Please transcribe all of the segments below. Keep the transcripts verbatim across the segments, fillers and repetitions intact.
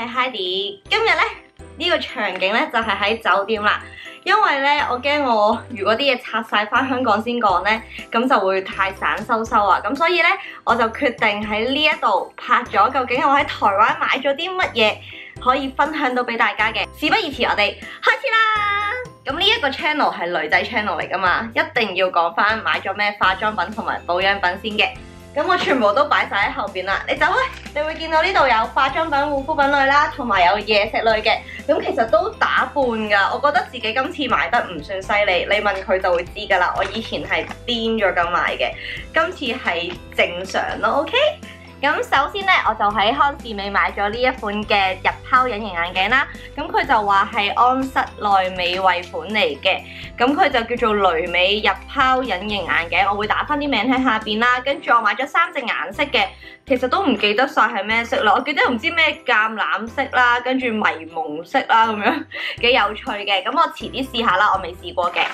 係 Heidi。今日咧呢、這個場景咧就係、是、喺酒店啦，因為咧我驚我如果啲嘢拆晒翻香港先講咧，咁就會太散收收啊，咁所以咧我就決定喺呢一度拍咗，究竟我喺台灣買咗啲乜嘢可以分享到俾大家嘅。事不宜遲，我哋開始啦！咁呢一個 channel 係女仔 channel 嚟噶嘛，一定要講翻買咗咩化妝品同埋保養品先嘅。咁我全部都擺晒喺後邊啦，你走開，你會見到呢度有化妝品、護膚品類啦，同埋有嘢食類嘅。咁其實都打半噶，我覺得自己今次買得唔算犀利，你問佢就會知噶啦。我以前係癲咗咁買嘅，今次係正常咯 ，OK？ 咁首先咧，我就喺康是美買咗呢一款嘅日拋隱形眼鏡啦。咁佢就話係安室奈美惠款嚟嘅。咁佢就叫做雷美日拋隱形眼鏡。我會打翻啲名喺下邊啦。跟住我買咗三隻顏色嘅，其實都唔記得晒係咩色啦。我記得唔知咩橄欖色啦，跟住迷蒙色啦，咁樣幾有趣嘅。咁我遲啲試下啦，我未試過嘅。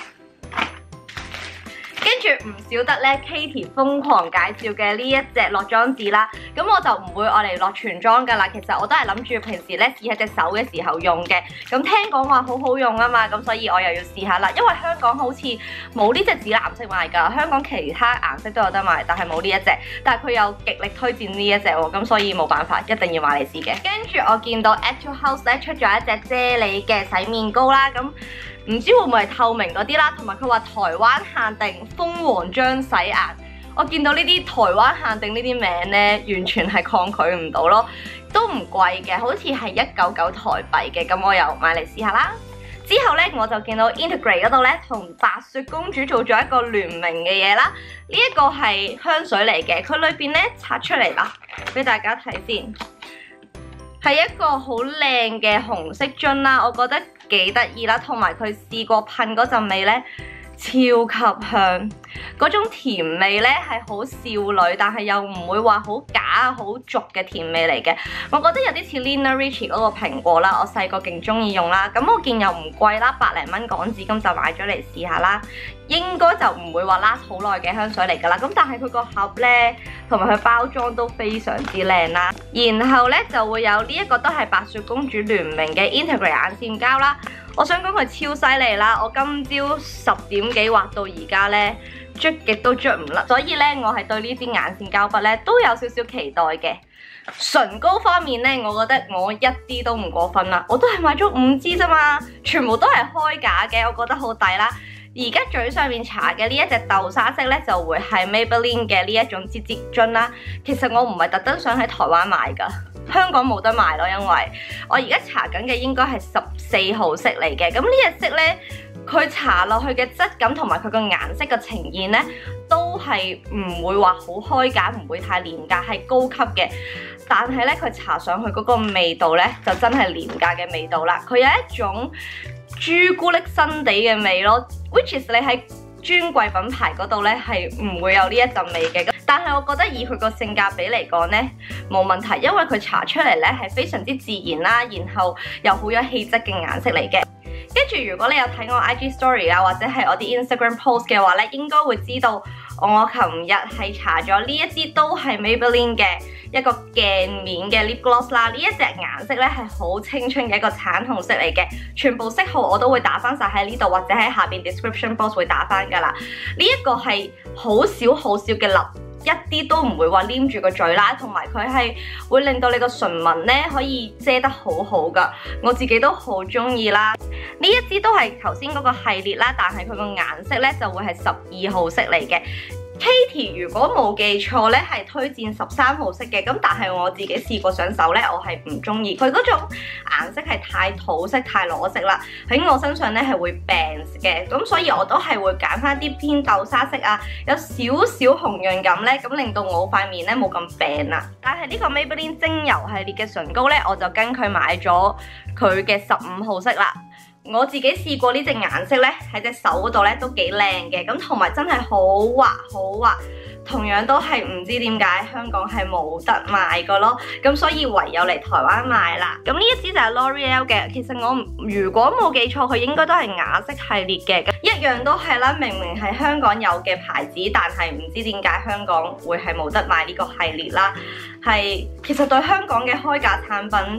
跟住唔少得咧 Katie 瘋狂介紹嘅呢一隻落妝紙啦，咁我就唔會愛嚟落全妝噶啦。其實我都係諗住平時咧試喺隻手嘅時候用嘅。咁聽講話好好用啊嘛，咁所以我又要試下啦。因為香港好似冇呢隻紫藍色賣㗎，香港其他顏色都有得賣，但係冇呢一隻。但係佢又極力推薦呢一隻喎，咁所以冇辦法，一定要買嚟試嘅。跟住我見到 Etude House 咧出咗一隻啫喱嘅洗面膏啦，咁唔知會唔會係透明嗰啲啦，同埋佢話台灣限定蜂王漿洗顏，我見到呢啲台灣限定呢啲名咧，完全係抗拒唔到咯，都唔貴嘅，好似係一九九台幣嘅，咁我又買嚟試下啦。之後咧我就見到 Integrate 嗰度咧同白雪公主做咗一個聯名嘅嘢啦，呢一個係香水嚟嘅，佢裏邊咧拆出嚟啦，俾大家睇先。係一個好靚嘅紅色樽啦，我覺得幾得意啦，同埋佢試過噴嗰陣味咧超級香，嗰種甜味咧係好少女，但係又唔會話好假好俗嘅甜味嚟嘅。我覺得有啲似 Lina Ricci 嗰個蘋果啦，我細個勁中意用啦。咁我見又唔貴啦，百零蚊港紙，咁就買咗嚟試下啦。應該就唔會話 last 好耐嘅香水嚟㗎啦。咁但係佢個盒咧同埋佢包裝都非常之靚啦。然後咧就會有呢一個都係白雪公主聯名嘅 Integrate 眼線膠啦。我想講佢超犀利啦！我今朝十點幾畫到而家咧，捽極都捽唔甩，所以咧我係對呢支眼線膠筆咧都有少少期待嘅。唇膏方面咧，我覺得我一啲都唔過分啦，我都係買咗五支啫嘛，全部都係開架嘅，我覺得好抵啦。而家嘴上面搽嘅呢一隻豆沙色咧，就會係 Maybelline 嘅呢一種擠擠樽啦。其實我唔係特登想喺台灣買㗎。香港冇得賣咯，因為我而家搽緊嘅應該係十四號色嚟嘅。咁呢隻色咧，佢搽落去嘅質感同埋佢個顏色嘅呈現咧，都係唔會話好開架，唔會太廉價，係高級嘅。但係咧，佢搽上去嗰個味道咧，就真係廉價嘅味道啦。佢有一種朱古力新地嘅味咯 ，which is 你喺專櫃品牌嗰度咧係唔會有呢一陣味嘅。但係我覺得以佢個性價比嚟講咧冇問題，因為佢搽出嚟咧係非常之自然啦，然後又好有氣質嘅顏色嚟嘅。跟住如果你有睇我 I G Story 啊，或者係我啲 Instagram post 嘅話咧，應該會知道我琴日係搽咗呢一支都係 Maybelline 嘅一個鏡面嘅 lip gloss 啦。呢一隻顏色咧係好青春嘅一個橙紅色嚟嘅，全部色號我都會打翻晒喺呢度，或者喺下邊 description box 會打翻噶啦。呢一個係好少好少嘅粒。一啲都唔會話黏住個嘴啦，同埋佢係會令到你個唇紋咧可以遮得好好噶，我自己都好中意啦。呢一支都係頭先嗰個系列啦，但係佢個顏色咧就會係十二號色嚟嘅。Katie 如果冇記錯咧係推薦十三號色嘅，咁但係我自己試過上手咧，我係唔中意佢嗰種顏色係太土色、太裸色啦，喺我身上咧係會病嘅，咁所以我都係會揀翻啲偏豆沙色啊，有少少紅潤感咧，咁令到我塊面咧冇咁病啦。但係呢個 Maybelline 精油系列嘅唇膏咧，我就跟佢買咗佢嘅十五號色啦。我自己試過呢隻顏色咧，喺隻手嗰度咧都幾靚嘅，咁同埋真係好滑好滑，同樣都係唔知點解香港係冇得賣嘅咯，咁所以唯有嚟台灣買啦。咁呢一支就係 L'Oreal 嘅，其實我如果冇記錯，佢應該都係雅色系列嘅，一樣都係啦，明明係香港有嘅牌子，但係唔知點解香港會係冇得賣呢個系列啦，係其實對香港嘅開價產品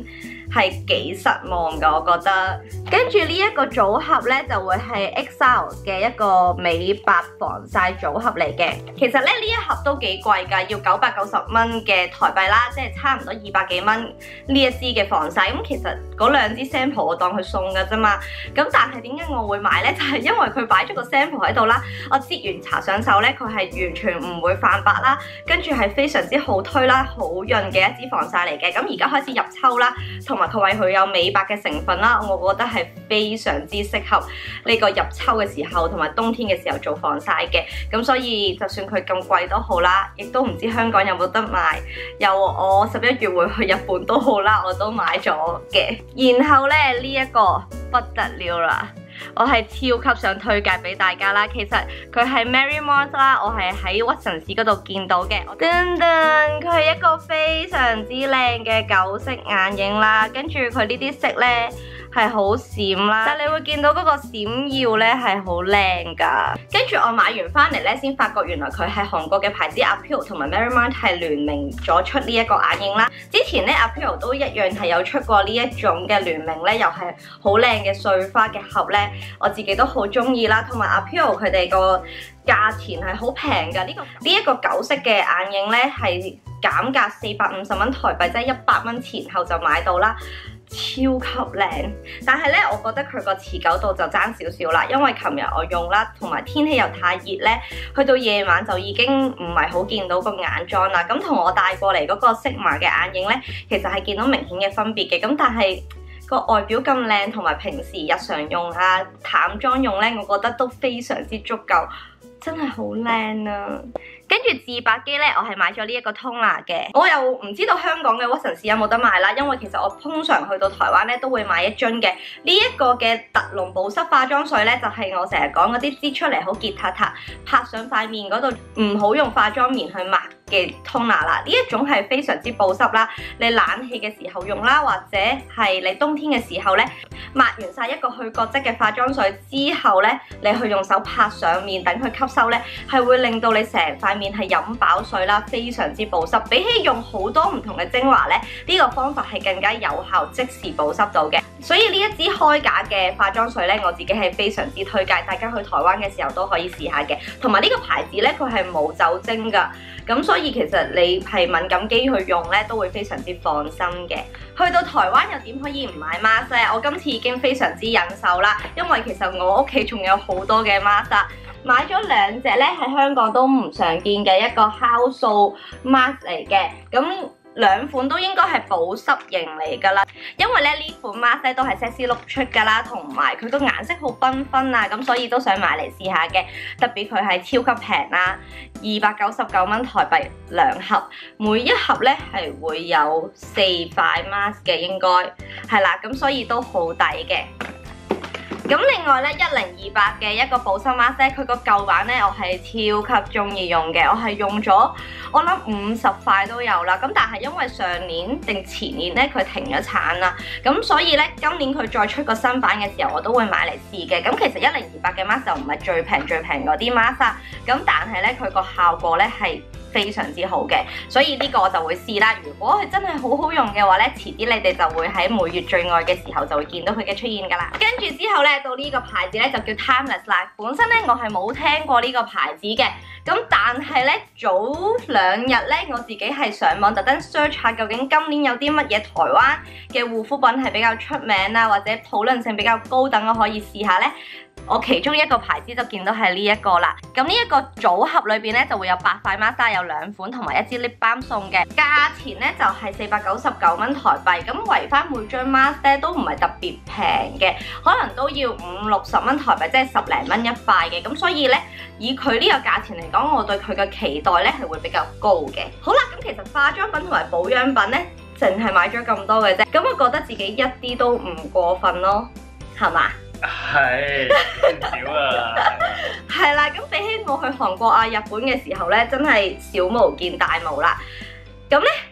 係幾失望㗎，我覺得。跟住呢一個組合咧就會係 X R 嘅一個美白防曬組合嚟嘅。其實咧呢一盒都幾貴㗎，要九百九十蚊嘅台幣啦，即係差唔多二百幾蚊呢一支嘅防曬。咁其實嗰兩支 sample 我當佢送㗎啫嘛。咁但係點解我會買咧？就係因為佢擺咗個 sample 喺度啦，我擠完搽上手咧，佢係完全唔會泛白啦，跟住係非常之好推啦、好潤嘅一支防曬嚟嘅。咁而家開始入秋啦，同埋佢話佢有美白嘅成分啦，我覺得係非常之適合呢個入秋嘅時候同埋冬天嘅時候做防曬嘅。咁所以就算佢咁貴都好啦，亦都唔知香港有冇得賣。有我十一月會去日本都好啦，我都買咗嘅。然後咧呢一個不得了啦！我係超級想推介俾大家啦，其實佢係 Mary Moss 啦，我係喺屈臣氏嗰度見到嘅。噔噔，佢係一個非常之靚嘅九色眼影啦，跟住佢呢啲色咧係好閃啦，但係你會見到嗰個閃耀咧係好靚噶。跟住我買完翻嚟咧，先發覺原來佢係韓國嘅牌子 Apple 同埋 Mary Moss 係聯名咗出呢一個眼影啦。之前咧 Apple 都一樣係有出過呢一種嘅聯名咧，又係好靚嘅碎花嘅盒咧，我自己都好中意啦。同埋 Apple 佢哋個價錢係好平噶，呢、這個呢一、這個九色嘅眼影咧係減價四百五十蚊台幣，即係一百蚊前後就買到啦。超級靚，但係咧，我覺得佢個持久度就爭少少啦，因為琴日我用啦，同埋天氣又太熱咧，去到夜晚就已經唔係好見到個眼妝啦。咁同我帶過嚟嗰個 Sigma 嘅眼影咧，其實係見到明顯嘅分別嘅。咁但係個外表咁靚，同埋平時日常用啊、淡妝用咧，我覺得都非常之足夠，真係好靚啊！跟住自白肌咧，我係買咗呢一個通拿嘅，我又唔知道香港嘅屈臣氏有冇得賣啦，因為其實我通常去到台灣咧都會買一樽嘅呢一個嘅特濃保濕化妝水咧，就係、是、我成日講嗰啲擠出嚟好結塔塔，拍上塊面嗰度唔好用化妝棉去抹嘅通拿啦。呢一種係非常之保濕啦，你冷氣嘅時候用啦，或者係你冬天嘅時候咧，抹完晒一個去角質嘅化妝水之後咧，你去用手拍上面等佢吸收咧，係會令到你成塊面係飲飽水啦，非常之保濕。比起用好多唔同嘅精華咧，呢、這個方法係更加有效，即時保濕到嘅。所以呢一支開架嘅化妝水咧，我自己係非常之推介，大家去台灣嘅時候都可以試下嘅。同埋呢個牌子咧，佢係冇酒精㗎，咁所以其實你係敏感肌去用咧，都會非常之放心嘅。去到台灣又點可以唔買 mask 咧？我今次已經非常之忍手啦，因為其實我屋企仲有好多嘅 mask。買咗兩隻咧，喺香港都唔常見嘅一個酵素 mask 嚟嘅，咁兩款都應該係保濕型嚟㗎啦。因為咧呢款 mask 咧都係 Sassy Look 出㗎啦，同埋佢個顏色好繽紛啊，咁所以都想買嚟試下嘅。特別佢係超級平啦，二百九十九蚊台幣兩盒，每一盒咧係會有四塊 mask 嘅，應該係啦，咁所以都好抵嘅。咁另外咧，一零二八嘅一個保濕 mask 咧，佢個舊版咧，我係超級中意用嘅，我係用咗我諗五十塊都有啦。咁但係因為上年定前年咧，佢停咗產啦，咁所以咧今年佢再出個新版嘅時候，我都會買嚟試嘅。咁其實一零二八嘅 mask 就唔係最平最平嗰啲 mask 啊，咁但係咧佢個效果咧係非常之好嘅，所以呢個我就會試啦。如果佢真係好好用嘅話咧，遲啲你哋就會喺每月最愛嘅時候就會見到佢嘅出現㗎啦。跟住之後咧，到呢個牌子咧就叫 Timeless 啦。本身咧我係冇聽過呢個牌子嘅，咁但係咧早兩日咧我自己係上網特登 search 下究竟今年有啲乜嘢台灣嘅護膚品係比較出名啊，或者討論性比較高等，我可以試下咧。我其中一個牌子就見到係呢一個啦，咁呢一個組合裏邊咧就會有八塊 mask，有兩款同埋一支 lip balm 送嘅，價錢咧就係四百九十九蚊台幣，咁圍翻每張 mask 咧都唔係特別平嘅，可能都要五六十蚊台幣，即係十零蚊一塊嘅，咁所以咧以佢呢個價錢嚟講，我對佢嘅期待咧係會比較高嘅。好啦，咁其實化妝品同埋保養品咧，淨係買咗咁多嘅啫，咁我覺得自己一啲都唔過分咯，係嘛？ 係少啊， 係啦，咁比起我去韓國啊、日本嘅時候咧，真係小巫見大巫啦。咁咧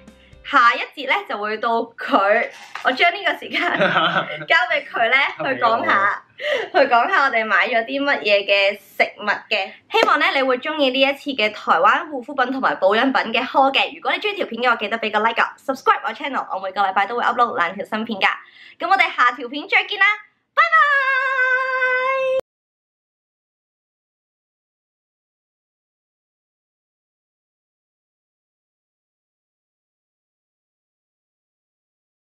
下一節咧就會到佢，我將呢個時間交俾佢咧去講下，去講下我哋買咗啲乜嘢嘅食物嘅。希望咧你會中意呢一次嘅台灣護膚品同埋保養品嘅 haul 嘅。如果你中意條片嘅話，記得俾個 like 啊 ，subscribe 我 channel，我每個禮拜都會 upload 兩條新片㗎。咁我哋下條片再見啦！